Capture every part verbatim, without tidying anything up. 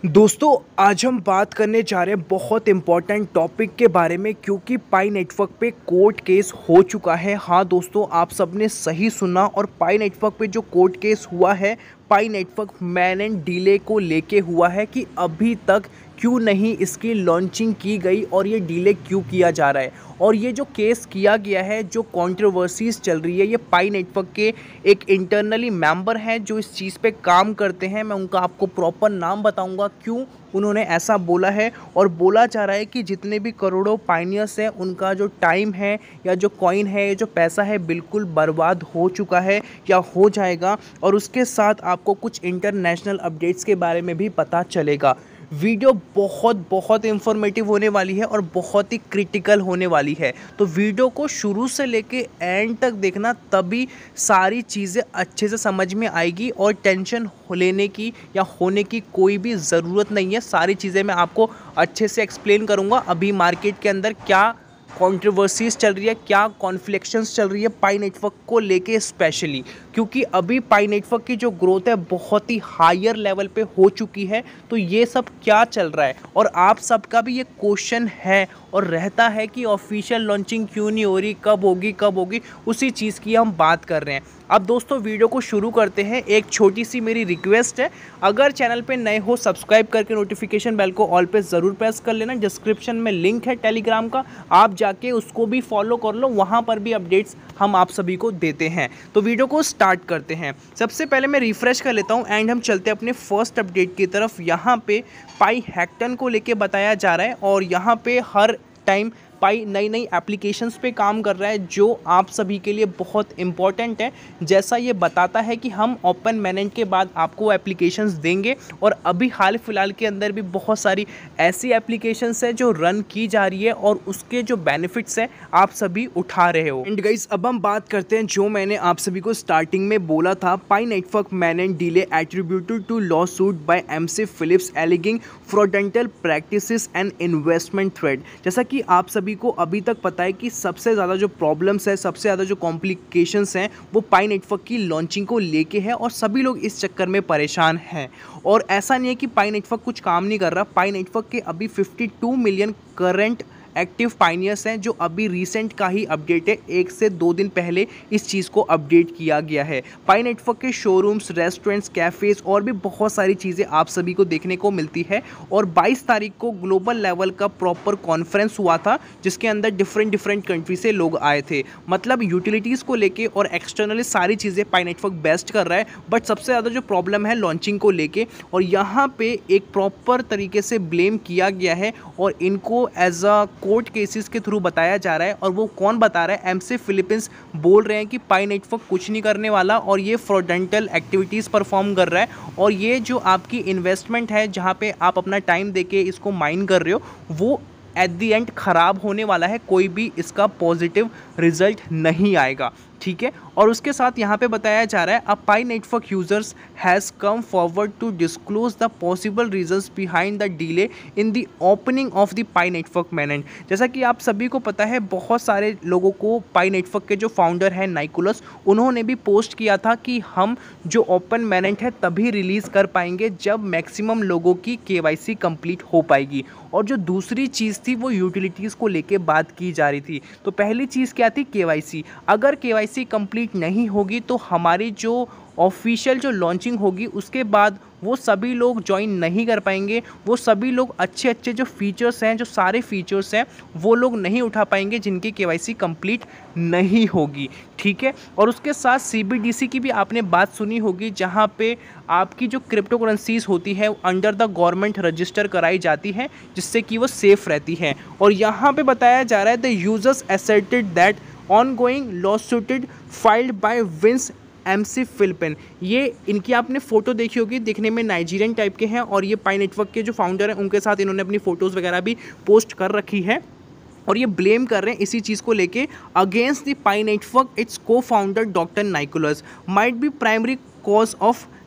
दोस्तों आज हम बात करने जा रहे हैं बहुत इम्पॉर्टेंट टॉपिक के बारे में, क्योंकि पाई नेटवर्क पे कोर्ट केस हो चुका है। हाँ दोस्तों, आप सबने सही सुना। और पाई नेटवर्क पे जो कोर्ट केस हुआ है Pi network mainnet delay को लेके हुआ है कि अभी तक क्यों नहीं इसकी लॉन्चिंग की गई और ये डिले क्यों किया जा रहा है। और ये जो केस किया गया है, जो कंट्रोवर्सीज चल रही है, ये पाई नेटवर्क के एक इंटरनली मेंबर हैं जो इस चीज़ पे काम करते हैं। मैं उनका आपको प्रॉपर नाम बताऊंगा क्यों उन्होंने ऐसा बोला है। और बोला जा रहा है कि जितने भी करोड़ों पाइनियर्स हैं उनका जो टाइम है या जो कॉइन है, जो पैसा है, बिल्कुल बर्बाद हो चुका है या हो जाएगा। और उसके साथ आपको कुछ इंटरनेशनल अपडेट्स के बारे में भी पता चलेगा। वीडियो बहुत बहुत इंफॉर्मेटिव होने वाली है और बहुत ही क्रिटिकल होने वाली है, तो वीडियो को शुरू से लेके एंड तक देखना, तभी सारी चीज़ें अच्छे से समझ में आएगी और टेंशन लेने की या होने की कोई भी ज़रूरत नहीं है। सारी चीज़ें मैं आपको अच्छे से एक्सप्लेन करूँगा। अभी मार्केट के अंदर क्या कंट्रोवर्सीज चल रही है, क्या कॉन्फ्लिक्शंस चल रही है पाई नेटवर्क को लेके स्पेशली, क्योंकि अभी पाई नेटवर्क की जो ग्रोथ है बहुत ही हायर लेवल पे हो चुकी है। तो ये सब क्या चल रहा है, और आप सबका भी ये क्वेश्चन है और रहता है कि ऑफिशियल लॉन्चिंग क्यों नहीं हो रही, कब होगी कब होगी, उसी चीज़ की हम बात कर रहे हैं। अब दोस्तों वीडियो को शुरू करते हैं। एक छोटी सी मेरी रिक्वेस्ट है, अगर चैनल पे नए हो सब्सक्राइब करके नोटिफिकेशन बेल को ऑल पे ज़रूर प्रेस कर लेना। डिस्क्रिप्शन में लिंक है टेलीग्राम का, आप जाके उसको भी फॉलो कर लो, वहाँ पर भी अपडेट्स हम आप सभी को देते हैं। तो वीडियो को स्टार्ट करते हैं। सबसे पहले मैं रिफ्रेश कर लेता हूँ एंड हम चलते हैं अपने फर्स्ट अपडेट की तरफ। यहाँ पे पाई हैक्टन को लेके बताया जा रहा है और यहाँ पे हर टाइम पाई नई नई एप्लीकेशंस पे काम कर रहा है, जो आप सभी के लिए बहुत इंपॉर्टेंट है। जैसा ये बताता है कि हम ओपन मैनेंट के बाद आपको एप्लीकेशंस देंगे, और अभी हाल फिलहाल के अंदर भी बहुत सारी ऐसी एप्लीकेशंस है जो रन की जा रही है और उसके जो बेनिफिट्स है आप सभी उठा रहे हो। एंड गाइस, अब हम बात करते हैं जो मैंने आप सभी को स्टार्टिंग में बोला था, Pi network mainnet delay attributed to lawsuit by MC Phillips alleging fraudulent practices and investment thread. जैसा कि आप सभी को अभी तक पता है कि सबसे ज़्यादा जो प्रॉब्लम्स है, सबसे ज़्यादा जो कॉम्प्लिकेशंस हैं, वो पाई नेटवर्क की लॉन्चिंग को लेके है और सभी लोग इस चक्कर में परेशान हैं। और ऐसा नहीं है कि पाई नेटवर्क कुछ काम नहीं कर रहा। पाई नेटवर्क के अभी बावन मिलियन करंट एक्टिव पाइनियर्स हैं, जो अभी रिसेंट का ही अपडेट है, एक से दो दिन पहले इस चीज़ को अपडेट किया गया है। पाई नेटवर्क के शोरूम्स, रेस्टोरेंट्स, कैफ़ेज़ और भी बहुत सारी चीज़ें आप सभी को देखने को मिलती है। और बाईस तारीख को ग्लोबल लेवल का प्रॉपर कॉन्फ्रेंस हुआ था, जिसके अंदर डिफरेंट डिफरेंट कंट्री से लोग आए थे। मतलब यूटिलिटीज़ को लेके और एक्सटर्नली सारी चीज़ें पाई नेटवर्क बेस्ट कर रहा है, बट सबसे ज़्यादा जो प्रॉब्लम है लॉन्चिंग को लेके, और यहाँ पे एक प्रॉपर तरीके से ब्लेम किया गया है और इनको एज अ कोर्ट केसेस के थ्रू बताया जा रहा है। और वो कौन बता रहा है? एमसी फिलीपींस बोल रहे हैं कि पाई नेटवर्क कुछ नहीं करने वाला और ये फ्रॉडेंटल एक्टिविटीज़ परफॉर्म कर रहा है, और ये जो आपकी इन्वेस्टमेंट है, जहाँ पे आप अपना टाइम देके इसको माइन कर रहे हो, वो एट दी एंड ख़राब होने वाला है। कोई भी इसका पॉजिटिव रिजल्ट नहीं आएगा, ठीक है। और उसके साथ यहाँ पे बताया जा रहा है, a Pi Network users has come forward to disclose the possible reasons behind the delay in the opening of the Pi Network mainnet. जैसा कि आप सभी को पता है, बहुत सारे लोगों को पाई नेटवर्क के जो फाउंडर हैं नाइकोलस, उन्होंने भी पोस्ट किया था कि हम जो ओपन मैनेंट है तभी रिलीज़ कर पाएंगे जब मैक्सिमम लोगों की के वाई सी कंप्लीट हो पाएगी। और जो दूसरी चीज़ थी वो यूटिलिटीज़ को लेके बात की जा रही थी। तो पहली चीज़ क्या थी? के वाई सी। अगर के वाई सी कंप्लीट नहीं होगी तो हमारी जो ऑफिशियल जो लॉन्चिंग होगी उसके बाद वो सभी लोग ज्वाइन नहीं कर पाएंगे। वो सभी लोग अच्छे अच्छे जो फीचर्स हैं, जो सारे फीचर्स हैं, वो लोग नहीं उठा पाएंगे जिनकी केवाईसी कंप्लीट नहीं होगी, ठीक है। और उसके साथ सीबीडीसी की भी आपने बात सुनी होगी, जहाँ पे आपकी जो क्रिप्टो करेंसीज होती है अंडर द गवर्नमेंट रजिस्टर कराई जाती है, जिससे कि वो सेफ़ रहती हैं। और यहाँ पे बताया जा रहा है, the users asserted that ongoing lawsuit filed by Vince MC Philippine. ये इनकी आपने फ़ोटो देखी होगी, दिखने में नाइजीरियन टाइप के हैं, और ये पाई नेटवर्क के जो फाउंडर हैं उनके साथ इन्होंने अपनी फ़ोटोज़ वगैरह भी पोस्ट कर रखी है। और ये ब्लेम कर रहे हैं इसी चीज़ को लेके against the Pi Network. Its cofounder doctor Nicholas might be primary cause of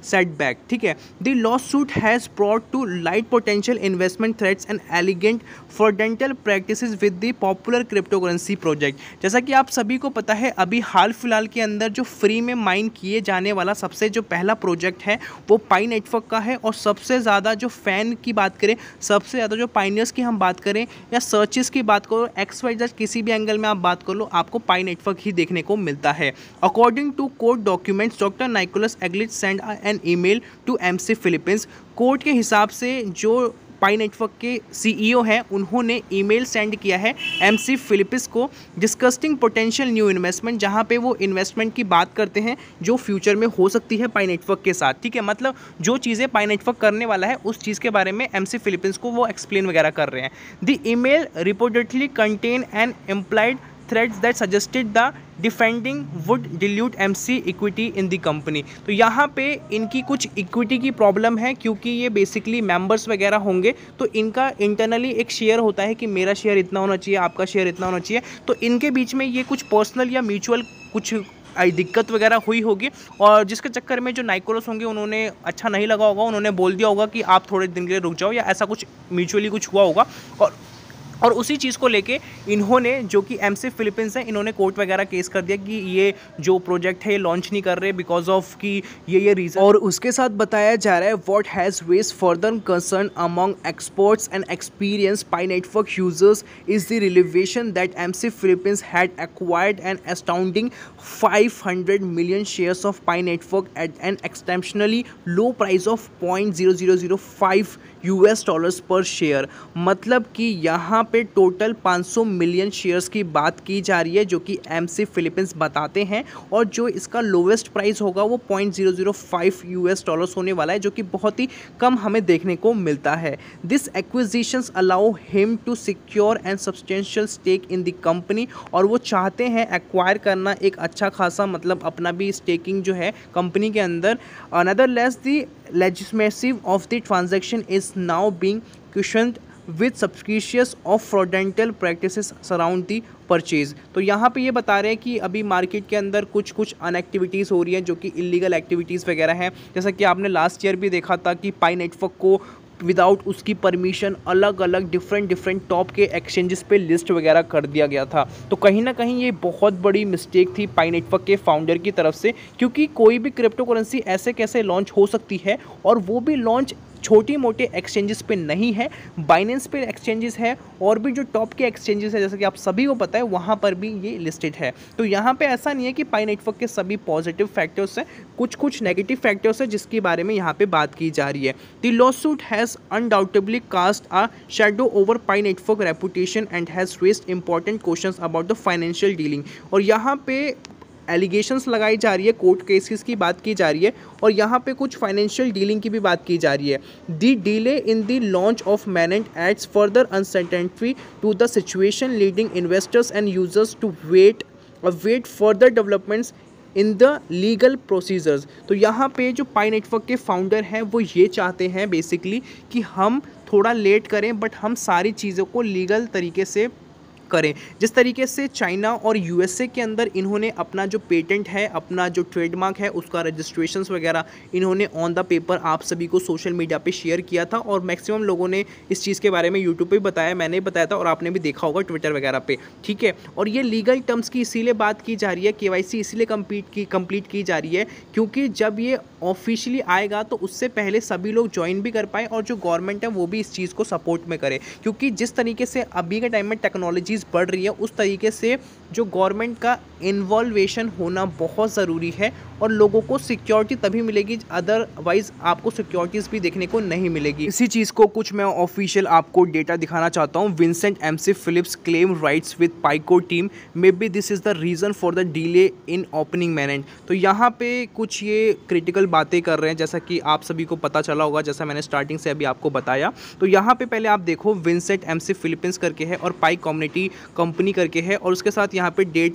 setback, ठीक है। The lawsuit has brought to light potential investment threats and alleged fraudulent practices with the popular cryptocurrency project। जैसा कि आप सभी को पता है, अभी हाल फिलहाल के अंदर जो फ्री में माइन किए जाने वाला सबसे जो पहला प्रोजेक्ट है वो पाई नेटवर्क का है, और सबसे ज़्यादा जो फ़ैन की बात करें, सबसे ज़्यादा जो पाइनियर्स की हम बात करें या सर्चेस की बात करो, एक्स वाई जेड किसी भी एंगल में आप बात कर लो, आपको पाई नेटवर्क ही देखने को मिलता है। According to court documents, doctor Nicolas Eglich send an email to MC Philippines. Court के हिसाब से जो पाई नेटवर्क के सीईओ हैं, उन्होंने ईमेल सेंड किया है एमसी फिलीपींस को डिस्कसिंग पोटेंशियल न्यू इन्वेस्टमेंट, जहां पे वो इन्वेस्टमेंट की बात करते हैं जो फ्यूचर में हो सकती है पाई नेटवर्क के साथ, ठीक है। मतलब जो चीज़ें पाई नेटवर्क करने वाला है उस चीज़ के बारे में एमसी फिलीपींस को वो एक्सप्लेन वगैरह कर रहे हैं। The email reportedly contain an implied threats that suggested the defending would dilute M C equity in the company। तो यहाँ पे इनकी कुछ इक्विटी की प्रॉब्लम है, क्योंकि ये बेसिकली मेंबर्स वगैरह होंगे तो इनका इंटरनली एक शेयर होता है कि मेरा शेयर इतना होना चाहिए, आपका शेयर इतना होना चाहिए, तो इनके बीच में ये कुछ पर्सनल या म्यूचुअल कुछ दिक्कत वगैरह हुई होगी, और जिसके चक्कर में जो नाइकोलस होंगे उन्होंने अच्छा नहीं लगा होगा, उन्होंने बोल दिया होगा कि आप थोड़े दिन के लिए रुक जाओ, या ऐसा कुछ म्यूचुअली कुछ हुआ होगा। और और उसी चीज़ को लेके इन्होंने, जो कि एमसी फिलीपींस है, इन्होंने कोर्ट वगैरह केस कर दिया कि ये जो प्रोजेक्ट है ये लॉन्च नहीं कर रहे बिकॉज ऑफ कि ये ये रीज़न। और उसके साथ बताया जा रहा है what has raise further concern among experts and experience Pi Network users is the revelation that MC Philippines had acquired an astounding five hundred million shares of Pi Network at an extensionally low price of point zero zero zero five US dollars per share. मतलब कि यहाँ पे total पाँच सौ million shares की बात की जा रही है, जो कि एमसी फिलीपींस बताते हैं, और जो इसका लोवेस्ट प्राइस होगा वो point zero zero five US dollars होने वाला है, जो कि बहुत ही कम हमें देखने को मिलता है। This acquisitions allow him to secure and substantial stake in the company, और वो चाहते हैं एक्वायर करना एक अच्छा खासा, मतलब अपना भी स्टेकिंग जो है कंपनी के अंदर। Another less the legitimacy of the transaction is now being questioned with suspicious of fraudulent practices surround the purchase. तो यहाँ पे ये बता रहे हैं कि अभी मार्केट के अंदर कुछ कुछ अनएक्टिविटीज़ हो रही हैं जो कि इलीगल एक्टिविटीज़ वगैरह हैं। जैसा कि आपने लास्ट ईयर भी देखा था कि पाई नेटवर्क को विदाउट उसकी परमिशन अलग अलग डिफरेंट डिफरेंट टॉप के एक्सचेंजेस पे लिस्ट वगैरह कर दिया गया था। तो कहीं ना कहीं ये बहुत बड़ी मिस्टेक थी पाई नेटवर्क के फाउंडर की तरफ से, क्योंकि कोई भी क्रिप्टो करेंसी ऐसे कैसे लॉन्च हो सकती है, और वो भी लॉन्च छोटी मोटे एक्सचेंजेस पे नहीं है, बाइनेंस पे एक्सचेंजेस है, और भी जो टॉप के एक्सचेंजेस है जैसे कि आप सभी को पता है वहाँ पर भी ये लिस्टेड है। तो यहाँ पे ऐसा नहीं है कि पाई नेटवर्क के सभी पॉजिटिव फैक्टर्स हैं, कुछ कुछ नेगेटिव फैक्टर्स हैं जिसके बारे में यहाँ पे बात की जा रही है। The lawsuit has undoubtedly cast a shadow over Pi Network reputation and has raised important questions about the financial dealing. और यहाँ पे एलिगेशंस लगाई जा रही है, कोर्ट केसेस की बात की जा रही है, और यहाँ पे कुछ फाइनेंशियल डीलिंग की भी बात की जा रही है। The delay in the launch of mainnet adds further uncertainty to the situation, leading investors and users to wait wait further developments in the legal procedures. तो यहाँ पे जो पाई नेटवर्क के फाउंडर हैं वो ये चाहते हैं बेसिकली कि हम थोड़ा लेट करें, बट हम सारी चीज़ों को लीगल तरीके से करें। जिस तरीके से चाइना और यूएसए के अंदर इन्होंने अपना जो पेटेंट है, अपना जो ट्रेडमार्क है, उसका रजिस्ट्रेशंस वगैरह इन्होंने ऑन द पेपर आप सभी को सोशल मीडिया पे शेयर किया था, और मैक्सिमम लोगों ने इस चीज़ के बारे में यूट्यूब पे बताया, मैंने बताया था, और आपने भी देखा होगा ट्विटर वगैरह पे, ठीक है। और ये लीगल टर्म्स की इसीलिए बात की जा रही है, केवाईसी इसीलिए कंप्लीट की कंप्लीट की जा रही है क्योंकि जब ये ऑफिशियली आएगा तो उससे पहले सभी लोग ज्वाइन भी कर पाए, और जो गवर्नमेंट है वो भी इस चीज़ को सपोर्ट में करे, क्योंकि जिस तरीके से अभी के टाइम में टेक्नोलॉजी बढ़ रही है उस तरीके से जो गवर्नमेंट का इन्वॉल्वेशन होना बहुत ज़रूरी है, और लोगों को सिक्योरिटी तभी मिलेगी, अदरवाइज आपको सिक्योरिटीज़ भी देखने को नहीं मिलेगी। इसी चीज़ को कुछ मैं ऑफिशियल आपको डेटा दिखाना चाहता हूँ। Vincent MC Philips claim rights with Pico team, maybe this is the reason for the delay in opening mainnet. तो यहाँ पे कुछ ये क्रिटिकल बातें कर रहे हैं, जैसा कि आप सभी को पता चला होगा, जैसा मैंने स्टार्टिंग से अभी आपको बताया। तो यहाँ पे पहले आप देखो विंसेंट एमसी फिलिपींस करके है और पाई कम्युनिटी कंपनी करके है, और उसके साथ यहाँ पे डेट्स वगैरह भी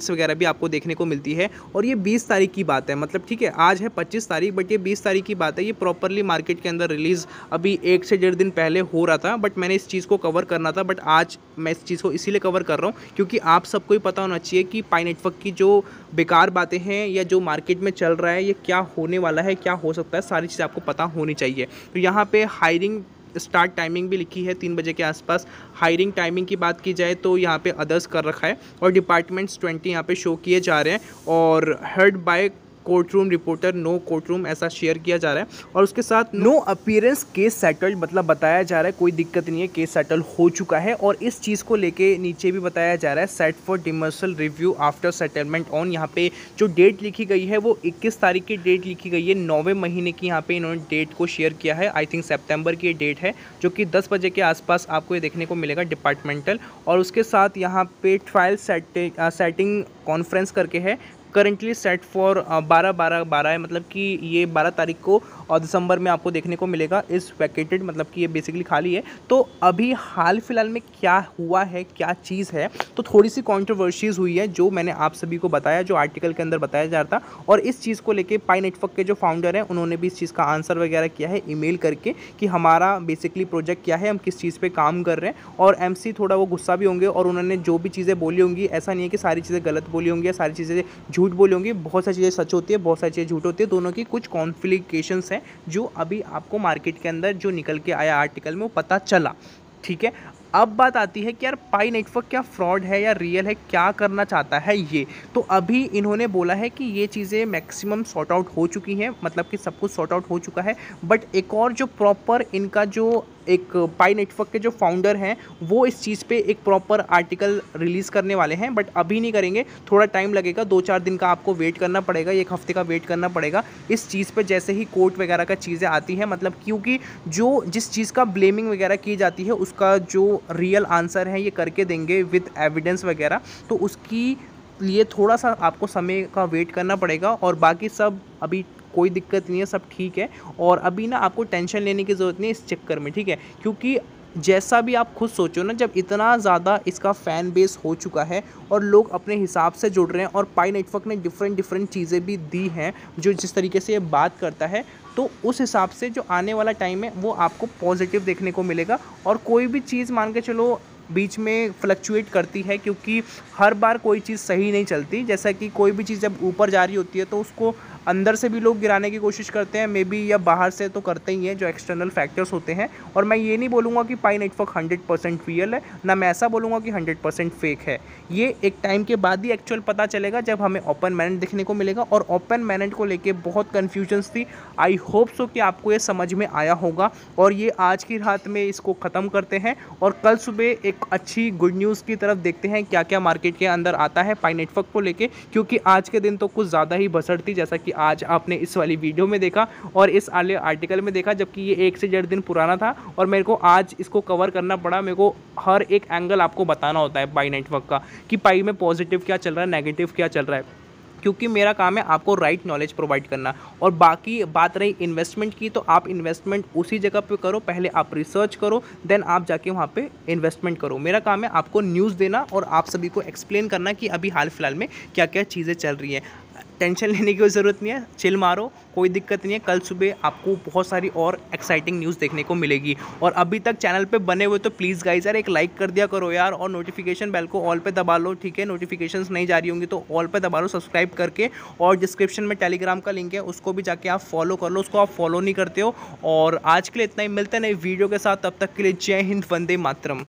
आपको देखने को मिलती है। और ये बीस तारीख की बात है, मतलब ठीक है आज है पच्चीस तारीख, बट ये बीस तारीख की बात है। ये प्रॉपरली मार्केट के अंदर रिलीज़ अभी एक से डेढ़ दिन पहले हो रहा था, बट मैंने इस चीज़ को कवर करना था। बट आज मैं इस चीज़ को इसीलिए कवर कर रहा हूँ क्योंकि आप सबको ही पता होना चाहिए कि पाई नेटवर्क की जो बेकार बातें हैं या जो मार्केट में चल रहा है ये क्या होने वाला है, क्या हो सकता है, सारी चीज़ें आपको पता होनी चाहिए। तो यहाँ पे हायरिंग स्टार्ट टाइमिंग भी लिखी है तीन बजे के आसपास। हायरिंग टाइमिंग की बात की जाए तो यहाँ पे अदर्स कर रखा है और डिपार्टमेंट्स ट्वेंटी यहाँ पे शो किए जा रहे हैं और head by courtroom reporter, no courtroom, ऐसा शेयर किया जा रहा है। और उसके साथ नो अपीयरेंस केस सेटल्ड, मतलब बताया जा रहा है कोई दिक्कत नहीं है, केस सेटल हो चुका है। और इस चीज़ को लेके नीचे भी बताया जा रहा है set for dismissal review after settlement on. यहाँ पे जो डेट लिखी गई है वो इक्कीस तारीख की डेट लिखी गई है, नौवें महीने की यहाँ पे इन्होंने डेट को शेयर किया है। आई थिंक सितंबर की डेट है जो कि दस बजे के आसपास आपको ये देखने को मिलेगा डिपार्टमेंटल। और उसके साथ यहाँ पे ट्रायल सेटिंग सेटिंग कॉन्फ्रेंस करके है, करेंटली सेट फॉर बारह बारह बारह है, मतलब कि ये बारह तारीख को और दिसंबर में आपको देखने को मिलेगा। इस वैकेटेड मतलब कि ये बेसिकली खाली है। तो अभी हाल फिलहाल में क्या हुआ है, क्या चीज़ है, तो थोड़ी सी कंट्रोवर्सीज हुई है जो मैंने आप सभी को बताया, जो आर्टिकल के अंदर बताया जा रहा था। और इस चीज़ को लेके पाई नेटवर्क के जो फाउंडर हैं उन्होंने भी इस चीज़ का आंसर वगैरह किया है ईमेल करके कि हमारा बेसिकली प्रोजेक्ट क्या है, हम किस चीज़ पर काम कर रहे हैं। और एम सी थोड़ा वो गुस्सा भी होंगे और उन्होंने जो भी चीज़ें बोली होंगी, ऐसा नहीं है कि सारी चीज़ें गलत बोली होंगी या सारी चीज़ें झूठ बोली होंगी, बहुत सारी चीज़ें सच होती है, बहुत सारी चीज़ें झूठ होती है, दोनों की कुछ कॉन्फ्लिकेशंस हैं जो अभी आपको मार्केट के अंदर जो निकल के आया आर्टिकल में वो पता चला। ठीक है, अब बात आती है कि यार पाई नेटवर्क क्या फ्रॉड है या रियल है, क्या करना चाहता है ये। तो अभी इन्होंने बोला है कि ये चीज़ें मैक्सिमम सॉर्ट आउट हो चुकी हैं, मतलब कि सब कुछ सॉर्ट आउट हो चुका है। बट एक और जो प्रॉपर इनका जो एक पाई नेटवर्क के जो फाउंडर हैं वो इस चीज़ पे एक प्रॉपर आर्टिकल रिलीज़ करने वाले हैं, बट अभी नहीं करेंगे, थोड़ा टाइम लगेगा, दो चार दिन का आपको वेट करना पड़ेगा, एक हफ्ते का वेट करना पड़ेगा इस चीज़ पे। जैसे ही कोर्ट वगैरह का चीज़ें आती हैं, मतलब क्योंकि जो जिस चीज़ का ब्लेमिंग वगैरह की जाती है उसका जो रियल आंसर है ये करके देंगे विद एविडेंस वगैरह, तो उसकी लिए थोड़ा सा आपको समय का वेट करना पड़ेगा। और बाकी सब अभी कोई दिक्कत नहीं है, सब ठीक है। और अभी ना आपको टेंशन लेने की ज़रूरत नहीं है इस चक्कर में, ठीक है, क्योंकि जैसा भी आप खुद सोचो ना, जब इतना ज़्यादा इसका फ़ैन बेस हो चुका है और लोग अपने हिसाब से जुड़ रहे हैं और पाई नेटवर्क ने डिफरेंट डिफरेंट चीज़ें भी दी हैं जो जिस तरीके से ये बात करता है, तो उस हिसाब से जो आने वाला टाइम है वो आपको पॉजिटिव देखने को मिलेगा। और कोई भी चीज़ मान के चलो बीच में फ्लक्चुएट करती है, क्योंकि हर बार कोई चीज़ सही नहीं चलती। जैसा कि कोई भी चीज़ जब ऊपर जा रही होती है तो उसको अंदर से भी लोग गिराने की कोशिश करते हैं, मे बी, या बाहर से तो करते ही हैं जो एक्सटर्नल फैक्टर्स होते हैं। और मैं ये नहीं बोलूँगा कि Pi Network hundred percent real है, ना मैं ऐसा बोलूँगा कि हंड्रेड परसेंट फेक है। ये एक टाइम के बाद ही एक्चुअल पता चलेगा जब हमें ओपन मैनेट देखने को मिलेगा। और ओपन मैनेट को लेके बहुत कन्फ्यूजन्स थी, आई होप सो कि आपको ये समझ में आया होगा। और ये आज की रात में इसको ख़त्म करते हैं और कल सुबह एक अच्छी गुड न्यूज़ की तरफ देखते हैं क्या क्या मार्केट के अंदर आता है पाई नेटवर्क को लेके। क्योंकि आज के दिन तो कुछ ज़्यादा ही बसट थी, जैसा कि आज आपने इस वाली वीडियो में देखा और इस वाले आर्टिकल में देखा, जबकि ये एक से डेढ़ दिन पुराना था। और मेरे को आज इसको कवर करना पड़ा, मेरे को हर एक एंगल आपको बताना होता है पाई नेटवर्क का कि पाई में पॉजिटिव क्या चल रहा है, नेगेटिव क्या चल रहा है, क्योंकि मेरा काम है आपको राइट नॉलेज प्रोवाइड करना। और बाकी बात रही इन्वेस्टमेंट की, तो आप इन्वेस्टमेंट उसी जगह पे करो, पहले आप रिसर्च करो, देन आप जाके वहाँ पे इन्वेस्टमेंट करो। मेरा काम है आपको न्यूज़ देना और आप सभी को एक्सप्लेन करना कि अभी हाल फिलहाल में क्या क्या चीज़ें चल रही हैं। टेंशन लेने की कोई ज़रूरत नहीं है, चिल मारो, कोई दिक्कत नहीं है। कल सुबह आपको बहुत सारी और एक्साइटिंग न्यूज़ देखने को मिलेगी। और अभी तक चैनल पे बने हुए तो प्लीज़ गाइस यार एक लाइक कर दिया करो यार, और नोटिफिकेशन बेल को ऑल पे दबा लो, ठीक है। नोटिफिकेशंस नहीं जा रही होंगी तो ऑल पे दबा लो सब्सक्राइब करके। और डिस्क्रिप्शन में टेलीग्राम का लिंक है, उसको भी जाके आप फॉलो कर लो, उसको आप फॉलो नहीं करते हो। और आज के लिए इतना ही, मिलते हैं नई वीडियो के साथ, तब तक के लिए जय हिंद, वंदे मातरम।